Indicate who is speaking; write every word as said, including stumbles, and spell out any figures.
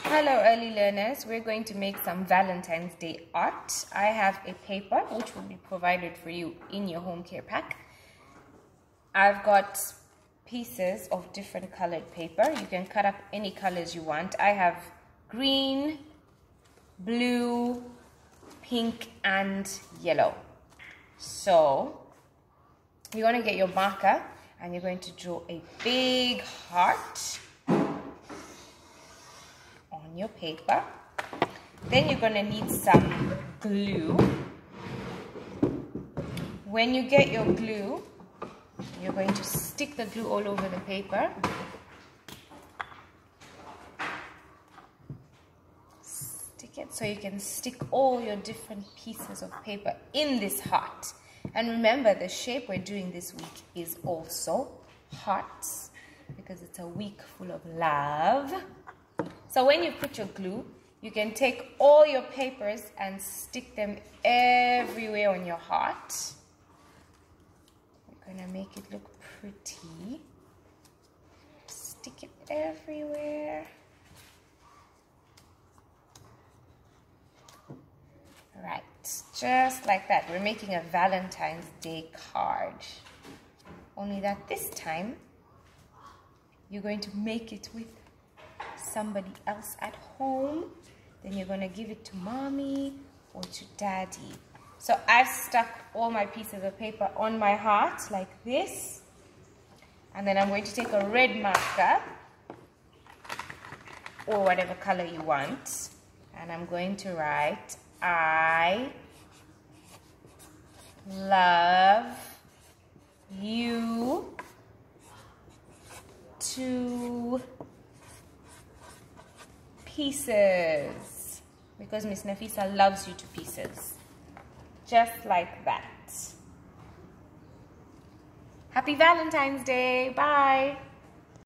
Speaker 1: Hello early learners, we're going to make some Valentine's Day art. I have a paper which will be provided for you in your home care pack. I've got pieces of different colored paper. You can cut up any colors you want. I have green, blue, pink and yellow. So you're going to get your marker and you're going to draw a big heart on your paper. Then you're going to need some glue. When you get your glue, you're going to stick the glue all over the paper. Stick it so you can stick all your different pieces of paper in this heart. And remember, the shape we're doing this week is also hearts because it's a week full of love. So when you put your glue, you can take all your papers and stick them everywhere on your heart. We're going to make it look pretty. Stick it everywhere. Right, just like that. We're making a Valentine's Day card. Only that this time, you're going to make it with somebody else at home. Then you're going to give it to mommy or to daddy. So I've stuck all my pieces of paper on my heart like this. And then I'm going to take a red marker or whatever color you want. And I'm going to write, I love you to pieces, because Miss Nafisa loves you to pieces. Just like that. Happy Valentine's Day. Bye.